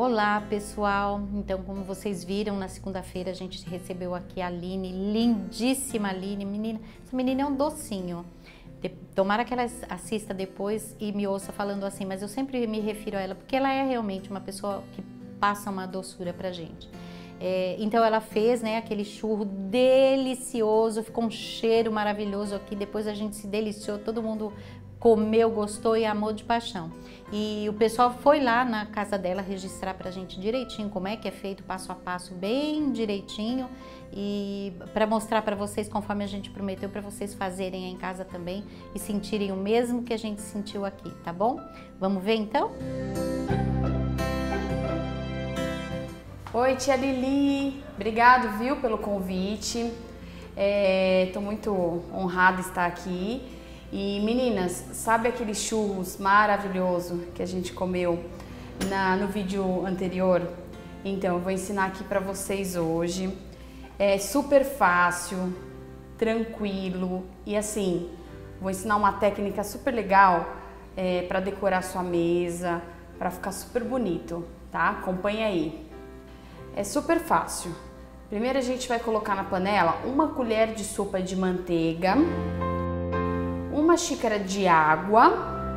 Olá pessoal, então como vocês viram na segunda-feira a gente recebeu aqui a Aline, lindíssima Aline, menina, essa menina é um docinho. Tomara que ela assista depois e me ouça falando assim, mas eu sempre me refiro a ela porque ela é realmente uma pessoa que passa uma doçura pra gente. Então ela fez, né, aquele churro delicioso, ficou um cheiro maravilhoso aqui, depois a gente se deliciou, todo mundo comeu, gostou e amou de paixão. E o pessoal foi lá na casa dela registrar pra gente direitinho como é que é feito, passo a passo, bem direitinho, e para mostrar para vocês, conforme a gente prometeu, para vocês fazerem aí em casa também e sentirem o mesmo que a gente sentiu aqui, tá bom? Vamos ver então? Oi, tia Lili, obrigado, viu, pelo convite. Tô muito honrada de estar aqui. E meninas, sabe aquele churros maravilhoso que a gente comeu no vídeo anterior? Então, eu vou ensinar aqui para vocês hoje. É super fácil, tranquilo e assim, vou ensinar uma técnica super legal para decorar sua mesa, para ficar super bonito, tá? Acompanha aí. É super fácil. Primeiro a gente vai colocar na panela 1 colher de sopa de manteiga, 1 xícara de água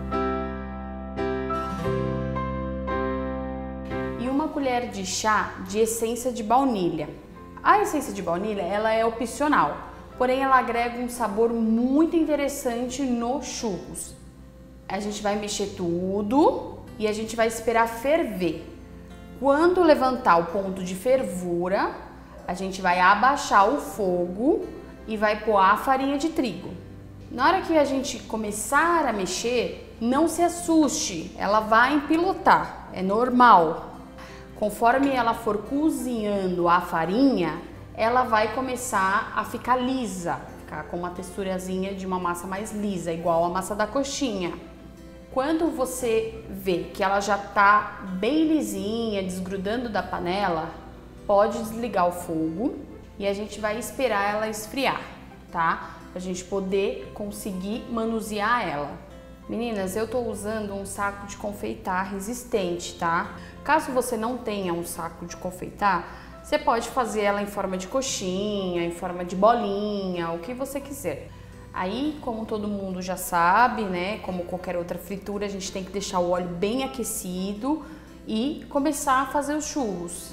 e 1 colher de chá de essência de baunilha. A essência de baunilha, ela é opcional, porém ela agrega um sabor muito interessante nos churros. A gente vai mexer tudo e a gente vai esperar ferver. Quando levantar o ponto de fervura, a gente vai abaixar o fogo e vai pôr a farinha de trigo. Na hora que a gente começar a mexer, não se assuste, ela vai empilotar, é normal. Conforme ela for cozinhando a farinha, ela vai começar a ficar lisa, ficar com uma texturazinha de uma massa mais lisa, igual a massa da coxinha. Quando você vê que ela já tá bem lisinha, desgrudando da panela, pode desligar o fogo e a gente vai esperar ela esfriar, tá? Pra gente poder conseguir manusear ela. Meninas, eu tô usando um saco de confeitar resistente, tá? Caso você não tenha um saco de confeitar, você pode fazer ela em forma de coxinha, em forma de bolinha, o que você quiser. Aí, como todo mundo já sabe, né, como qualquer outra fritura, a gente tem que deixar o óleo bem aquecido e começar a fazer os churros.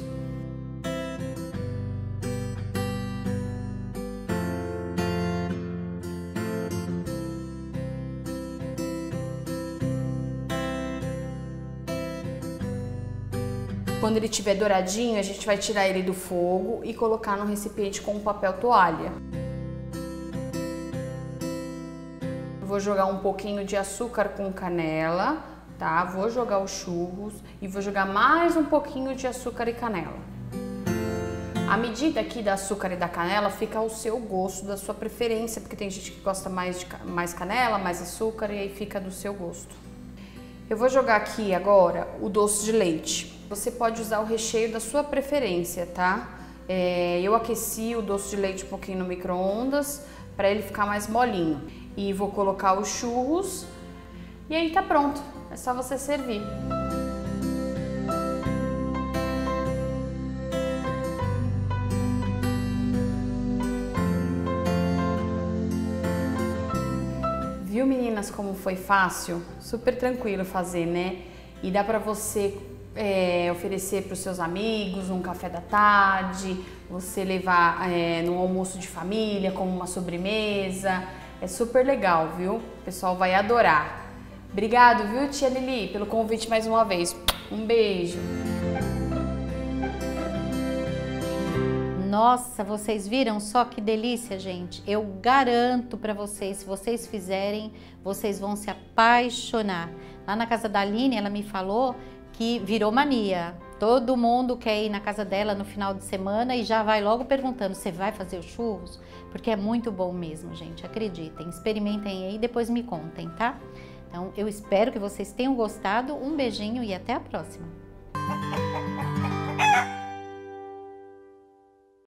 Quando ele estiver douradinho, a gente vai tirar ele do fogo e colocar no recipiente com papel toalha. Vou jogar um pouquinho de açúcar com canela, tá? Vou jogar os churros e vou jogar mais um pouquinho de açúcar e canela. A medida aqui da açúcar e da canela fica ao seu gosto, da sua preferência, porque tem gente que gosta mais canela, mais açúcar e aí fica do seu gosto. Eu vou jogar aqui agora o doce de leite. Você pode usar o recheio da sua preferência, tá? Eu aqueci o doce de leite um pouquinho no micro-ondas para ele ficar mais molinho. E vou colocar os churros e aí tá pronto, é só você servir. Viu, meninas, como foi fácil? Super tranquilo fazer, né? E dá pra você oferecer para os seus amigos um café da tarde, você levar no almoço de família como uma sobremesa. É super legal, viu? O pessoal vai adorar. Obrigado, viu, tia Lili, pelo convite mais uma vez. Um beijo. Nossa, vocês viram só que delícia, gente? Eu garanto para vocês, se vocês fizerem, vocês vão se apaixonar. Lá na casa da Aline, ela me falou que virou mania. Todo mundo quer ir na casa dela no final de semana e já vai logo perguntando, você vai fazer os churros? Porque é muito bom mesmo, gente, acreditem. Experimentem aí e depois me contem, tá? Então, eu espero que vocês tenham gostado. Um beijinho e até a próxima.